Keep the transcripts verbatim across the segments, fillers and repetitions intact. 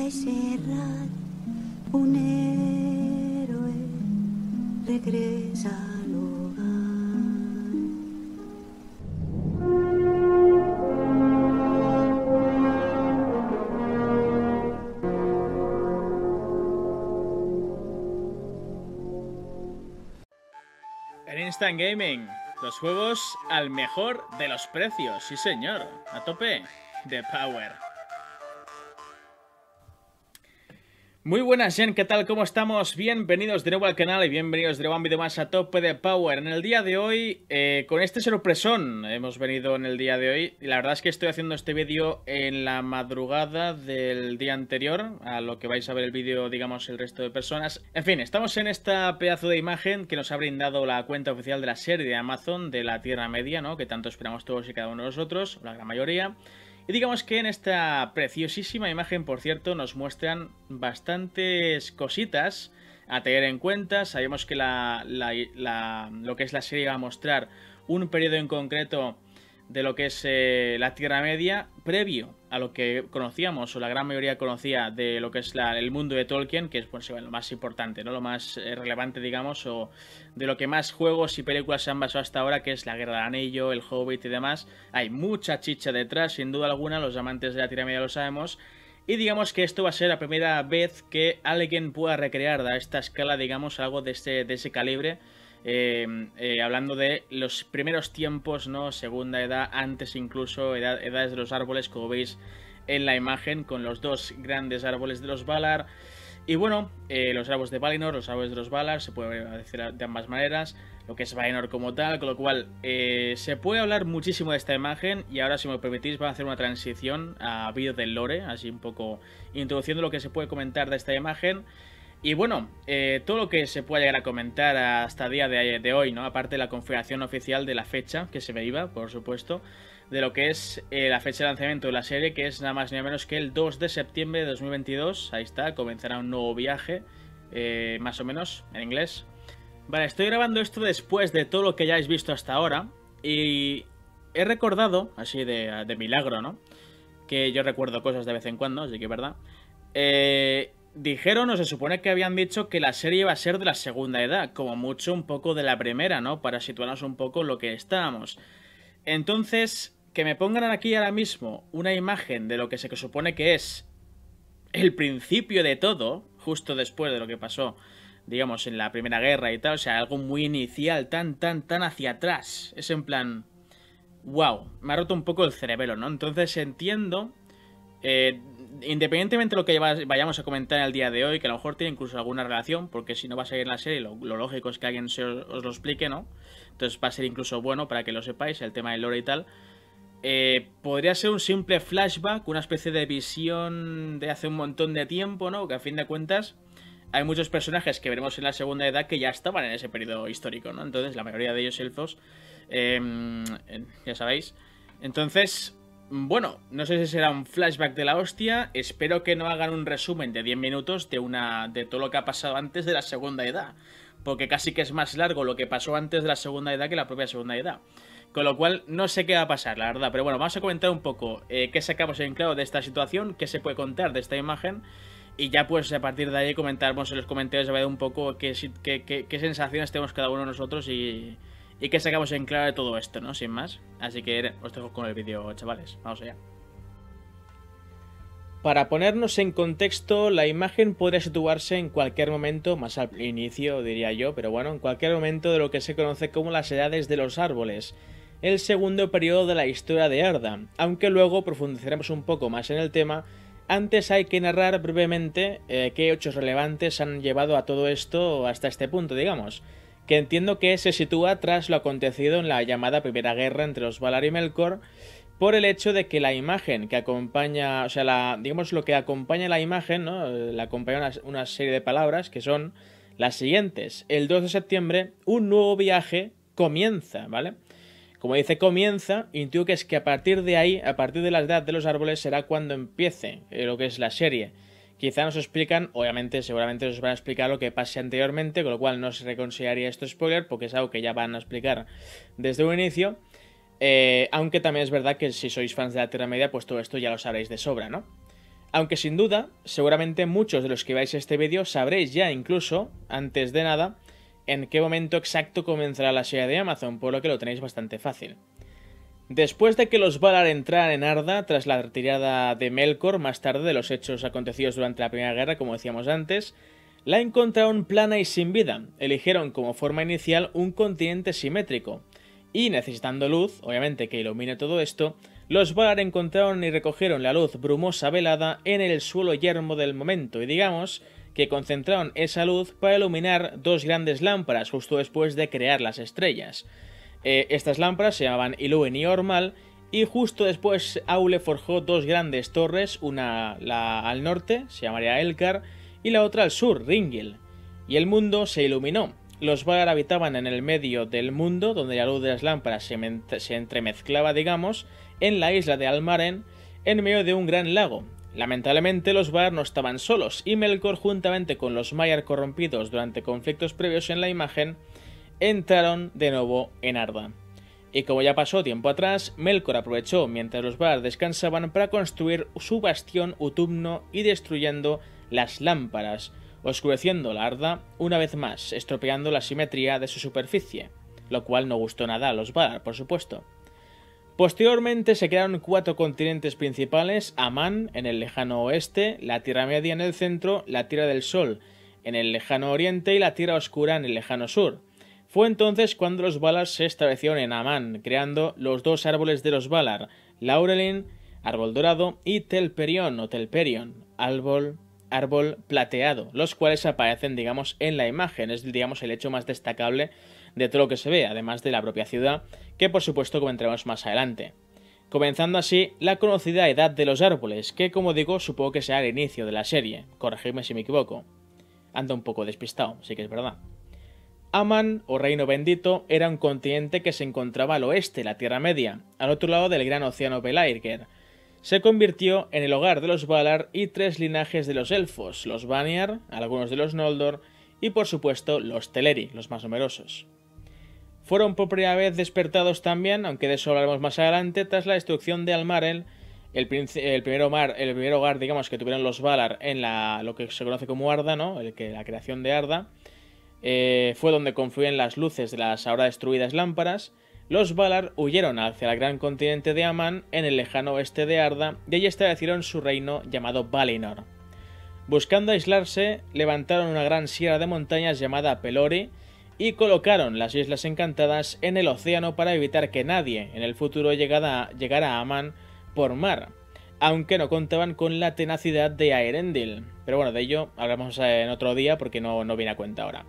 de Serrat, un héroe regresa al hogar. En Instant Gaming, los juegos al mejor de los precios, sí señor, a tope de power. Muy buenas, Gen, ¿qué tal? ¿Cómo estamos? Bienvenidos de nuevo al canal y bienvenidos de nuevo a un vídeo más a tope de power. En el día de hoy, eh, con este sorpresón, hemos venido en el día de hoy. Y la verdad es que estoy haciendo este vídeo en la madrugada del día anterior, a lo que vais a ver el vídeo, digamos, el resto de personas. En fin, estamos en esta pedazo de imagen que nos ha brindado la cuenta oficial de la serie de Amazon de la Tierra Media, ¿no? Que tanto esperamos todos y cada uno de nosotros, la gran mayoría. Y digamos que en esta preciosísima imagen, por cierto, nos muestran bastantes cositas a tener en cuenta. Sabemos que la, la, la, lo que es la serie va a mostrar un periodo en concreto de lo que es eh, la Tierra Media, previo a lo que conocíamos, o la gran mayoría conocía, de lo que es la, el mundo de Tolkien, que es pues, lo más importante, ¿no? Lo más eh, relevante, digamos, o de lo que más juegos y películas se han basado hasta ahora, que es la Guerra del Anillo, el Hobbit y demás. Hay mucha chicha detrás, sin duda alguna, los amantes de la Tierra Media lo sabemos. Y digamos que esto va a ser la primera vez que alguien pueda recrear a esta escala, digamos, algo de ese, de ese calibre. Eh, eh, hablando de los primeros tiempos, ¿no? Segunda edad, antes incluso, edad, edades de los árboles, como veis en la imagen, con los dos grandes árboles de los Valar. Y bueno, eh, los árboles de Valinor, los árboles de los Valar, se puede decir de ambas maneras, lo que es Valinor como tal, con lo cual eh, se puede hablar muchísimo de esta imagen. Y ahora, si me permitís, voy a hacer una transición a vídeo del lore, así un poco introduciendo lo que se puede comentar de esta imagen. Y bueno, eh, todo lo que se pueda llegar a comentar hasta el día de, de hoy, ¿no? Aparte de la confirmación oficial de la fecha que se me iba, por supuesto, de lo que es eh, la fecha de lanzamiento de la serie, que es nada más ni nada menos que el dos de septiembre de dos mil veintidós. Ahí está, comenzará un nuevo viaje, eh, más o menos, en inglés. Vale, estoy grabando esto después de todo lo que ya habéis visto hasta ahora. Y he recordado, así de, de milagro, ¿no? Que yo recuerdo cosas de vez en cuando, así que es verdad. Eh... Dijeron, o se supone que habían dicho, que la serie va a ser de la segunda edad, como mucho un poco de la primera, ¿no? Para situarnos un poco lo que estábamos. Entonces, que me pongan aquí ahora mismo una imagen de lo que se supone que es el principio de todo, justo después de lo que pasó, digamos, en la Primera Guerra y tal, o sea, algo muy inicial, tan, tan, tan hacia atrás. Es en plan... wow, me ha roto un poco el cerebelo, ¿no? Entonces entiendo... Eh, independientemente de lo que vayamos a comentar en el día de hoy, que a lo mejor tiene incluso alguna relación, porque si no va a salir en la serie, lo, lo lógico es que alguien se os, os lo explique, ¿no? Entonces va a ser incluso bueno para que lo sepáis, el tema del lore y tal. Eh, podría ser un simple flashback, una especie de visión de hace un montón de tiempo, ¿no? Que a fin de cuentas hay muchos personajes que veremos en la segunda edad que ya estaban en ese periodo histórico, ¿no? Entonces la mayoría de ellos elfos, eh, ya sabéis. Entonces... bueno, no sé si será un flashback de la hostia. Espero que no hagan un resumen de diez minutos de una de todo lo que ha pasado antes de la segunda edad, porque casi que es más largo lo que pasó antes de la segunda edad que la propia segunda edad. Con lo cual no sé qué va a pasar, la verdad. Pero bueno, vamos a comentar un poco eh, qué sacamos en claro de esta situación, qué se puede contar de esta imagen. Y ya pues a partir de ahí comentaremos en los comentarios a ver un poco qué, qué, qué, qué sensaciones tenemos cada uno de nosotros y... y que sacamos en claro de todo esto, ¿no? Sin más. Así que os dejo con el vídeo, chavales. Vamos allá. Para ponernos en contexto, la imagen podría situarse en cualquier momento, más al inicio diría yo, pero bueno, en cualquier momento de lo que se conoce como las edades de los árboles, el segundo periodo de la historia de Arda, aunque luego profundizaremos un poco más en el tema. Antes hay que narrar brevemente eh, qué hechos relevantes han llevado a todo esto hasta este punto, digamos, que entiendo que se sitúa tras lo acontecido en la llamada Primera Guerra entre los Valar y Melkor, por el hecho de que la imagen que acompaña, o sea, la, digamos lo que acompaña la imagen, ¿no? La acompaña una, una serie de palabras que son las siguientes. El dos de septiembre, un nuevo viaje comienza, ¿vale? Como dice comienza, intuyo que es que a partir de ahí, a partir de la edad de los árboles, será cuando empiece eh, lo que es la serie. Quizá nos explican, obviamente, seguramente nos van a explicar lo que pase anteriormente, con lo cual no se reconsideraría esto spoiler, porque es algo que ya van a explicar desde un inicio. Eh, aunque también es verdad que si sois fans de la Tierra Media, pues todo esto ya lo sabréis de sobra, ¿no? Aunque sin duda, seguramente muchos de los que veáis este vídeo sabréis ya incluso, antes de nada, en qué momento exacto comenzará la serie de Amazon, por lo que lo tenéis bastante fácil. Después de que los Valar entraran en Arda tras la retirada de Melkor más tarde de los hechos acontecidos durante la Primera Guerra, como decíamos antes, la encontraron plana y sin vida. Eligieron como forma inicial un continente simétrico. Y necesitando luz, obviamente que ilumine todo esto, los Valar encontraron y recogieron la luz brumosa velada en el suelo yermo del momento y digamos que concentraron esa luz para iluminar dos grandes lámparas justo después de crear las estrellas. Eh, estas lámparas se llamaban Ilúin y Ormal y justo después Aule forjó dos grandes torres, una la al norte, se llamaría Elkar, y la otra al sur, Ringil. Y el mundo se iluminó. Los Valar habitaban en el medio del mundo, donde la luz de las lámparas se, se entremezclaba, digamos, en la isla de Almaren, en medio de un gran lago. Lamentablemente los Valar no estaban solos, y Melkor, juntamente con los Maiar corrompidos durante conflictos previos en la imagen, entraron de nuevo en Arda. Y como ya pasó tiempo atrás, Melkor aprovechó mientras los Valar descansaban para construir su bastión Utumno y destruyendo las lámparas, oscureciendo la Arda una vez más, estropeando la simetría de su superficie, lo cual no gustó nada a los Valar, por supuesto. Posteriormente se crearon cuatro continentes principales: Aman en el lejano oeste, la Tierra Media en el centro, la Tierra del Sol en el lejano oriente y la Tierra Oscura en el lejano sur. Fue entonces cuando los Valar se establecieron en Aman, creando los dos árboles de los Valar, Laurelin, árbol dorado, y Telperion o Telperion, árbol, árbol plateado, los cuales aparecen, digamos, en la imagen. Es, digamos, el hecho más destacable de todo lo que se ve, además de la propia ciudad, que por supuesto comentaremos más adelante. Comenzando así la conocida Edad de los Árboles, que como digo, supongo que será el inicio de la serie, corregidme si me equivoco. Anda un poco despistado, sí que es verdad. Aman, o Reino Bendito, era un continente que se encontraba al oeste, la Tierra Media, al otro lado del gran océano Pelargir. Se convirtió en el hogar de los Valar y tres linajes de los elfos, los Vanyar, algunos de los Noldor, y por supuesto los Teleri, los más numerosos. Fueron por primera vez despertados también, aunque de eso hablaremos más adelante, tras la destrucción de Almaren, el, el, primer, hogar, el primer hogar, digamos, que tuvieron los Valar en la, lo que se conoce como Arda, ¿no? El que, la creación de Arda. Eh, fue donde confluyen las luces de las ahora destruidas lámparas. Los Valar huyeron hacia el gran continente de Aman en el lejano oeste de Arda y allí establecieron su reino llamado Valinor. Buscando aislarse, levantaron una gran sierra de montañas llamada Pelori y colocaron las Islas Encantadas en el océano para evitar que nadie en el futuro llegara, llegara a Aman por mar, aunque no contaban con la tenacidad de Aerendil. Pero bueno, de ello hablamos en otro día porque no, no viene a cuenta ahora.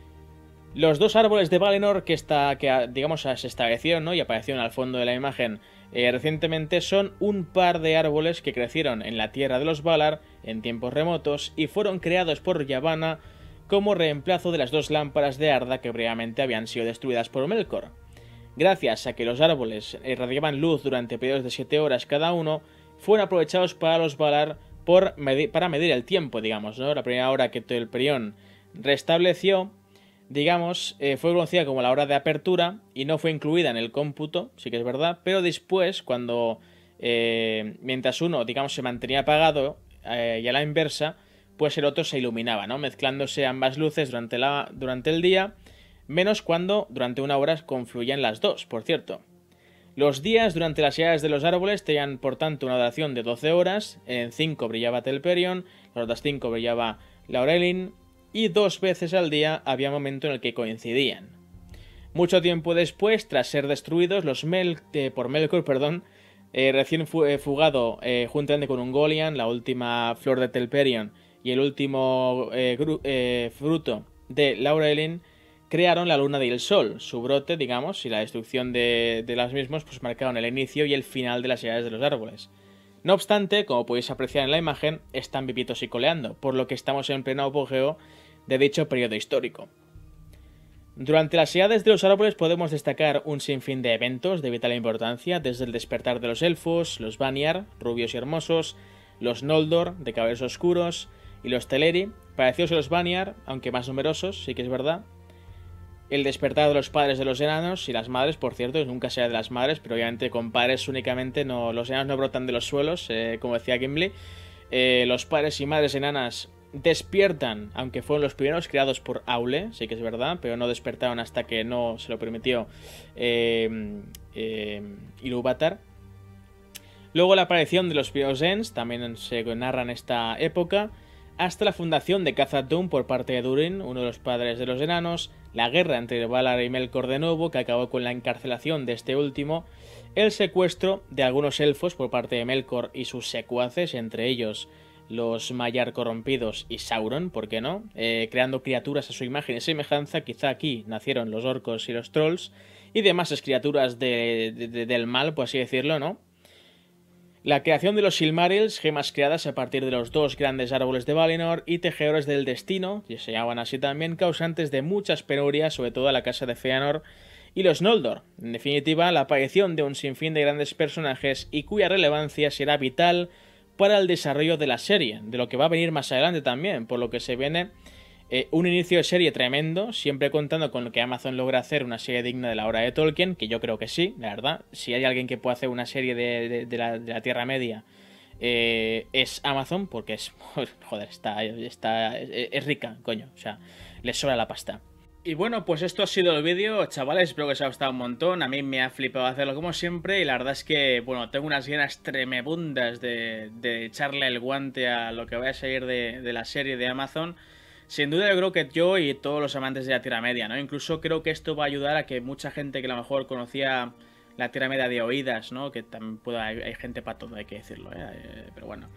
Los dos árboles de Valinor que, está, que digamos, se establecieron, ¿no? y aparecieron al fondo de la imagen eh, recientemente son un par de árboles que crecieron en la tierra de los Valar en tiempos remotos y fueron creados por Yavanna como reemplazo de las dos lámparas de Arda que previamente habían sido destruidas por Melkor. Gracias a que los árboles irradiaban luz durante periodos de siete horas cada uno, fueron aprovechados para los Valar por medir, para medir el tiempo, digamos, ¿no? La primera hora que Telperion restableció, digamos, eh, fue conocida como la hora de apertura y no fue incluida en el cómputo, sí que es verdad, pero después, cuando, eh, mientras uno, digamos, se mantenía apagado eh, y a la inversa, pues el otro se iluminaba, ¿no? Mezclándose ambas luces durante, la, durante el día, menos cuando durante una hora confluían las dos, por cierto. Los días durante las edades de los árboles tenían, por tanto, una duración de doce horas, en cinco brillaba Telperion, las otras cinco brillaba Laurelin, y dos veces al día había momento en el que coincidían. Mucho tiempo después, tras ser destruidos, los Mel eh, por Melkor, perdón, eh, recién fugado eh, juntamente con Ungoliant, la última flor de Telperion, y el último eh, eh, fruto de Laurelin, crearon la luna y el sol. Su brote, digamos, y la destrucción de, de las mismos, pues marcaron el inicio y el final de las edades de los árboles. No obstante, como podéis apreciar en la imagen, están vivitos y coleando, por lo que estamos en pleno apogeo de dicho periodo histórico. Durante las edades de los árboles podemos destacar un sinfín de eventos de vital importancia, desde el despertar de los elfos, los Vanyar, rubios y hermosos, los Noldor, de cabellos oscuros, y los Teleri, parecidos a los Vanyar, aunque más numerosos, sí que es verdad. El despertar de los padres de los enanos y las madres, por cierto, nunca sea de las madres, pero obviamente con padres únicamente no, los enanos no brotan de los suelos, eh, como decía Gimli. Eh, los padres y madres enanas despiertan, aunque fueron los primeros creados por Aule, sí que es verdad, pero no despertaron hasta que no se lo permitió eh, eh, Ilúvatar. Luego la aparición de los primeros Ents, también se narra en esta época, hasta la fundación de Khazad-dûm por parte de Durin, uno de los padres de los enanos, la guerra entre Valar y Melkor de nuevo, que acabó con la encarcelación de este último, el secuestro de algunos elfos por parte de Melkor y sus secuaces, entre ellos los Maiar corrompidos y Sauron, ¿por qué no? Eh, creando criaturas a su imagen y semejanza, quizá aquí nacieron los orcos y los trolls, y demás criaturas de, de, de, del mal, por así decirlo, ¿no? La creación de los Silmarils, gemas creadas a partir de los dos grandes árboles de Valinor y tejedores del destino, que se llaman así también, causantes de muchas penurias, sobre todo a la casa de Fëanor y los Noldor. En definitiva, la aparición de un sinfín de grandes personajes y cuya relevancia será vital para el desarrollo de la serie, de lo que va a venir más adelante también, por lo que se viene eh, un inicio de serie tremendo, siempre contando con lo que Amazon logra hacer una serie digna de la obra de Tolkien, que yo creo que sí, la verdad. Si hay alguien que pueda hacer una serie de, de, de, la, de la Tierra Media, eh, es Amazon, porque es, joder, está, está es, es rica, coño, o sea, le sobra la pasta. Y bueno, pues esto ha sido el vídeo, chavales, espero que os haya gustado un montón, a mí me ha flipado hacerlo como siempre y la verdad es que, bueno, tengo unas ganas tremebundas de, de echarle el guante a lo que vaya a salir de, de la serie de Amazon. Sin duda yo creo que yo y todos los amantes de la Tierra Media, ¿no? Incluso creo que esto va a ayudar a que mucha gente que a lo mejor conocía la Tierra Media de oídas, ¿no? Que también pueda, hay, hay gente para todo, hay que decirlo, ¿eh? Eh, pero bueno.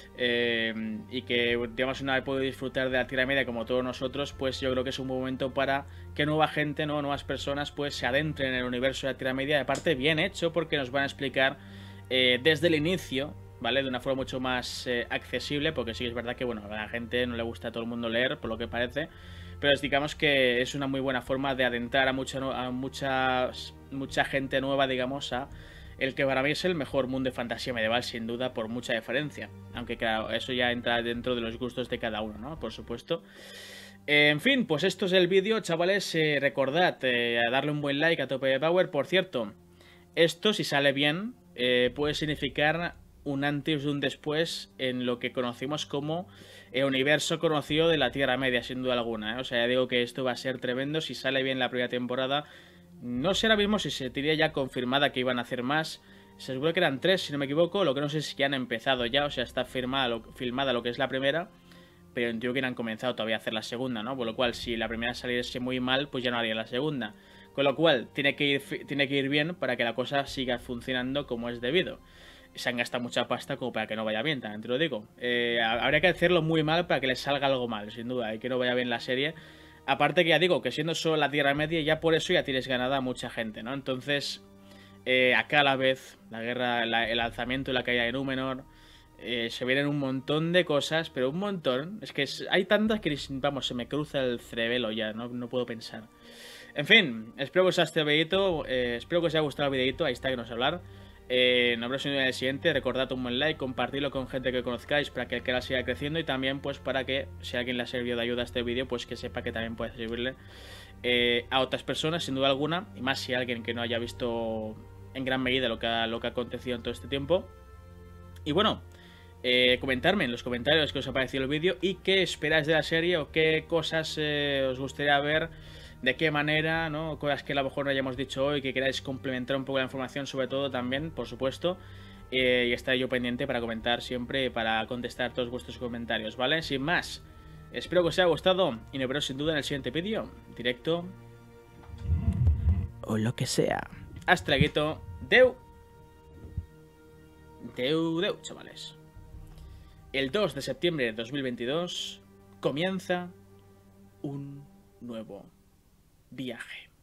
Eh, y que, digamos, una vez puedo disfrutar de la Tierra Media como todos nosotros, pues yo creo que es un buen momento para que nueva gente, ¿no? Nuevas personas, pues se adentren en el universo de la Tierra Media, de aparte bien hecho, porque nos van a explicar eh, desde el inicio, ¿vale? De una forma mucho más eh, accesible, porque sí que es verdad que, bueno, a la gente no le gusta a todo el mundo leer, por lo que parece, pero digamos que es una muy buena forma de adentrar a mucha, a mucha, mucha gente nueva, digamos, a el que para mí es el mejor mundo de fantasía medieval, sin duda, por mucha diferencia. Aunque claro, eso ya entra dentro de los gustos de cada uno, ¿no? Por supuesto. Eh, en fin, pues esto es el vídeo, chavales. Eh, recordad eh, a darle un buen like a tope de power. Por cierto, esto, si sale bien, eh, puede significar un antes y un después en lo que conocimos como el universo conocido de la Tierra Media, sin duda alguna, ¿eh? O sea, ya digo que esto va a ser tremendo. Si sale bien la primera temporada, no sé ahora mismo si se tenía ya confirmada que iban a hacer más. Se supone que eran tres, si no me equivoco. Lo que no sé es si ya han empezado ya, o sea, está firmada lo, filmada lo que es la primera, pero entiendo que no han comenzado todavía a hacer la segunda, ¿no? Por lo cual, si la primera saliese muy mal, pues ya no haría la segunda. Con lo cual, tiene que ir, tiene que ir bien para que la cosa siga funcionando como es debido. Se han gastado mucha pasta como para que no vaya bien, también te lo digo. Eh, habría que hacerlo muy mal para que les salga algo mal, sin duda, y que no vaya bien la serie. Aparte que ya digo, que siendo solo la Tierra Media, ya por eso ya tienes ganada a mucha gente, ¿no? Entonces, eh, acá a la vez, la guerra, la, el alzamiento y la caída de Númenor, eh, se vienen un montón de cosas, pero un montón. Es que es, hay tantas que, vamos, se me cruza el cerebelo ya, no, no puedo pensar. En fin, espero que os haya gustado el videito, eh, espero que os haya gustado el videito, ahí está que nos hablar. Eh, nos vemos en el siguiente. Recordad un buen like, compartirlo con gente que conozcáis para que el canal siga creciendo y también pues para que si a alguien le ha servido de ayuda a este vídeo, pues que sepa que también puede servirle eh, a otras personas, sin duda alguna, y más si alguien que no haya visto en gran medida lo que ha, lo que ha acontecido en todo este tiempo. Y bueno, eh, comentarme en los comentarios qué os ha parecido el vídeo y qué esperáis de la serie o qué cosas eh, os gustaría ver, de qué manera, ¿no? Cosas que a lo mejor no hayamos dicho hoy, que queráis complementar un poco la información, sobre todo también, por supuesto. Eh, y estaré yo pendiente para comentar siempre, para contestar todos vuestros comentarios, ¿vale? Sin más, espero que os haya gustado y nos vemos sin duda en el siguiente vídeo, directo o lo que sea. Hasta luego, deu. Deu, deu, chavales. El dos de septiembre de dos mil veintidós comienza un nuevo viaje.